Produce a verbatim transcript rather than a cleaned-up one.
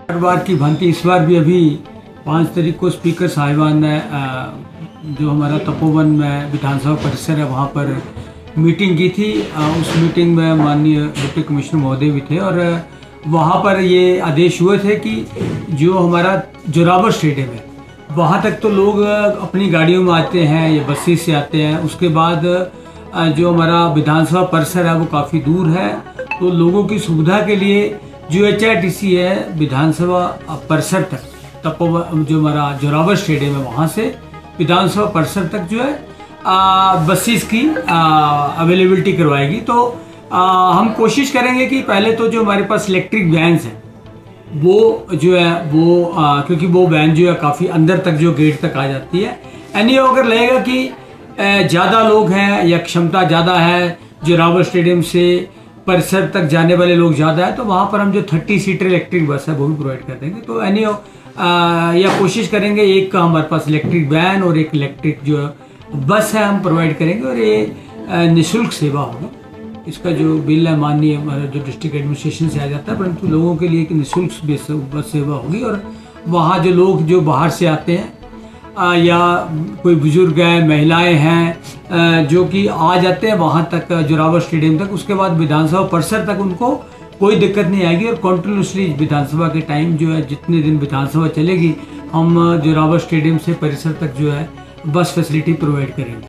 हर बार की भांति इस बार भी अभी पाँच तारीख को स्पीकर साहिबान ने जो हमारा तपोवन में विधानसभा परिसर है वहाँ पर मीटिंग की थी। उस मीटिंग में माननीय डिप्टी कमिश्नर महोदय भी थे और वहाँ पर ये आदेश हुए थे कि जो हमारा जोरावर स्टेडियम है वहाँ तक तो लोग अपनी गाड़ियों में आते हैं या बसेस से आते हैं। उसके बाद जो हमारा विधानसभा परिसर है वो काफ़ी दूर है, तो लोगों की सुविधा के लिए जो एच आई टी सी है विधानसभा परिसर तक तपोवन जो हमारा जोरावर स्टेडियम है वहाँ से विधानसभा परिसर तक जो है बसेस की अवेलेबिलिटी करवाएगी। तो आ, हम कोशिश करेंगे कि पहले तो जो हमारे पास इलेक्ट्रिक वैन्स हैं वो जो है वो आ, क्योंकि वो वैन जो है काफ़ी अंदर तक जो गेट तक आ जाती है। एनी अगर लगेगा कि ज़्यादा लोग हैं या क्षमता ज़्यादा है जोरावर स्टेडियम से परिसर तक जाने वाले लोग ज़्यादा है तो वहाँ पर हम जो थर्टी सीटर इलेक्ट्रिक बस है वो भी प्रोवाइड कर देंगे। तो एनी या कोशिश करेंगे एक का हमारे पास इलेक्ट्रिक वैन और एक इलेक्ट्रिक जो बस है हम प्रोवाइड करेंगे और ये निःशुल्क सेवा होगी। इसका जो बिल है माननीय हमारा जो डिस्ट्रिक्ट एडमिनिस्ट्रेशन से आ जाता है, परंतु लोगों के लिए एक निःशुल्क बस सेवा होगी। और वहाँ जो लोग जो बाहर से आते हैं या कोई बुजुर्ग है, महिलाएं हैं जो कि आ जाते हैं वहाँ तक जोरावर स्टेडियम तक, उसके बाद विधानसभा परिसर तक उनको कोई दिक्कत नहीं आएगी। और कॉन्टिन्यूसली विधानसभा के टाइम जो है जितने दिन विधानसभा चलेगी हम जोरावर स्टेडियम से परिसर तक जो है बस फैसिलिटी प्रोवाइड करेंगे।